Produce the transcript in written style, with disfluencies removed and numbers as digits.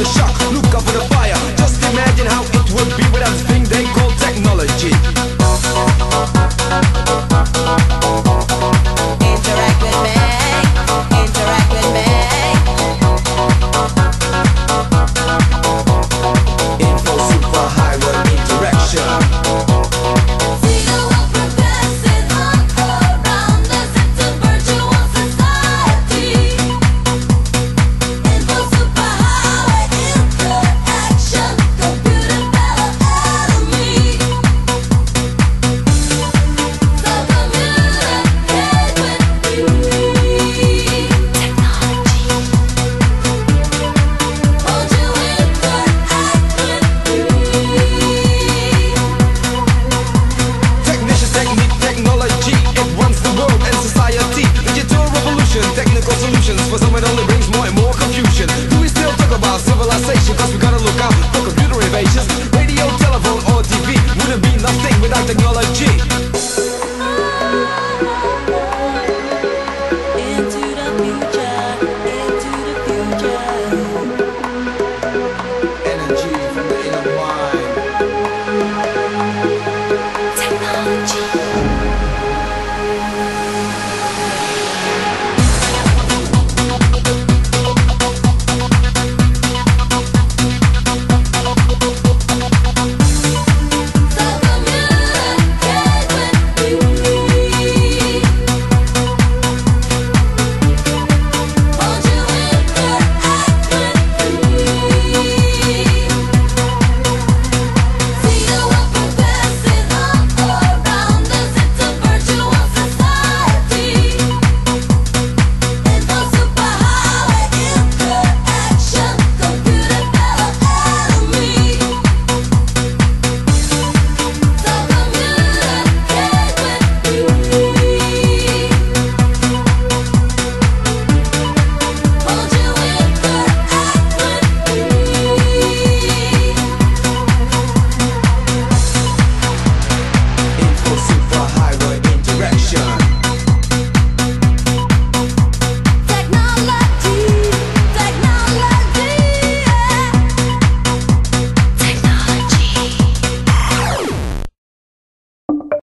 the shock, look out for the fire. Just imagine how it would be without this thing they call technology. Interact with me, interact with me. Info super highway interaction. See the world progressing all around us. It's a virtual society. Info superhighway interaction. Computer battle enemy. So communicate with me. Won't you interact with me? Technicians, technique, technology, it runs the world and society. Digital revolution, technical solutions. For some it only brings more and more confusion. Do we still talk about civilization? Cause we gotta look out for computer invasions. Radio, telephone or TV wouldn't be nothing without technology. Into the future, into the future.